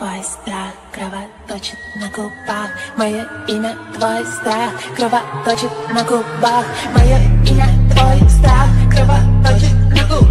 твой страх кровоточит на губах. Мое имя, твой страх кровоточит на губах. Мое имя, твой страх кровоточит на губах.